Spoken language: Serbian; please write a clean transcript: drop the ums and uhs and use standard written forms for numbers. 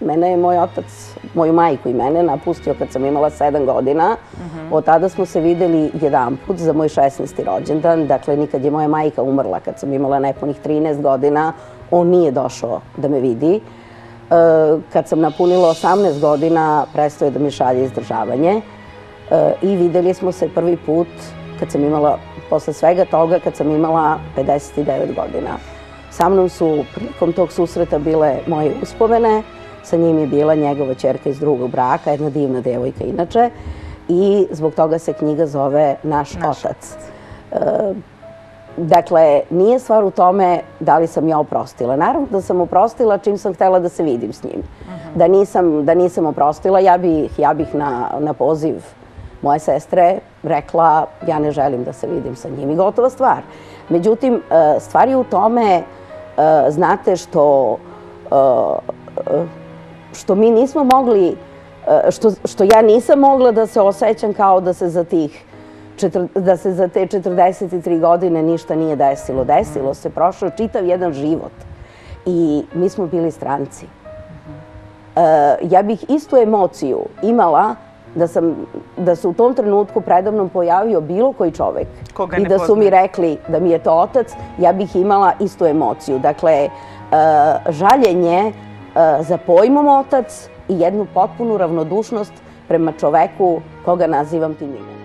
Mene je moj otac, moju majku i mene napustio kad sam imala 7 godina. Od tada smo se videli jedanput za moj 16. rođendan. Dakle, nikad je moja majka umrla kad sam imala nepunih 13 godina. On nije došao da me vidi. Kad sam napunila 18 godina, prestao je da mi šalje izdržavanje. I videli smo se prvi put kad sam imala, posle svega toga, kad sam imala 59 godina. Sa mnom su prilikom tog susreta bile moje uspomene. Sa njim je bila njegova ćerka iz drugog braka, jedna divna devojka inače. I zbog toga se knjiga zove Naš otac. Dakle, nije stvar u tome da li sam ja oprostila. Naravno da sam oprostila čim sam htjela da se vidim s njim. Da nisam oprostila, ja bih na poziv moje sestre rekla ja ne želim da se vidim sa njim i gotova stvar. Međutim, stvar je u tome, znate, što mi nismo mogli, što ja nisam mogla da se osjećam kao da se za te 43 godine ništa nije desilo. Desilo se, prošao čitav jedan život i mi smo bili stranci. Ja bih istu emociju imala da se u tom trenutku predamnom pojavio bilo koji čovek i da su mi rekli da mi je to otac, ja bih imala istu emociju. Dakle, žaljenje za pojmom otac i jednu potpunu ravnodušnost prema čoveku koga nazivam tim imenom.